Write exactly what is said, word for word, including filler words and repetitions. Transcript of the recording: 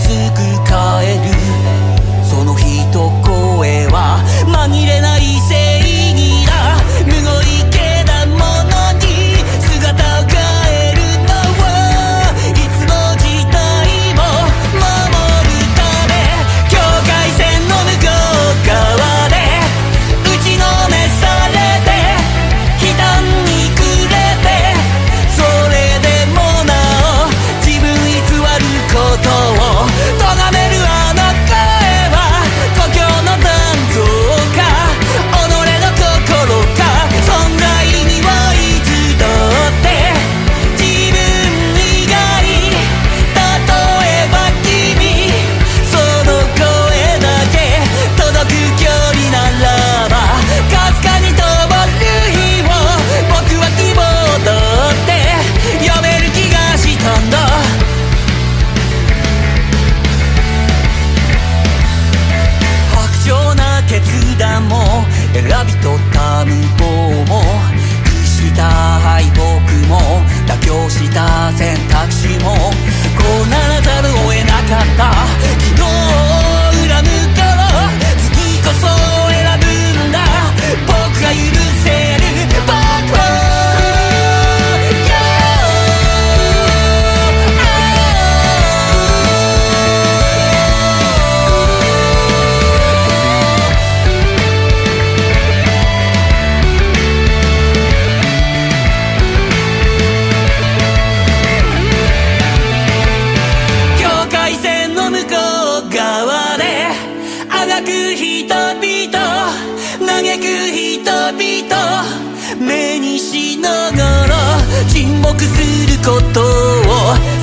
すぐ帰る。その一声は紛れない正義だ。むごいけだものに姿を変えるのはいつの時代も守るため。境界線の向こう側で打ちのめされて悲嘆に暮れて、それでもなお自分偽ることを咎めるあの声は故郷の残像か己の心か。存在にはいつだって自分以外、例えば君、その声だけ届く距離ならばかすかに灯る日を僕は希望だって読める気がしたんだ。薄情な決断も選び取った無謀も屈した敗北も妥協した選択肢もこうならざるを得なかった。昨日を恨むから次こそ選ぶんだ。僕が許せる僕は境界線の向こう側であがく人々嘆く人々目にしながら沈黙することを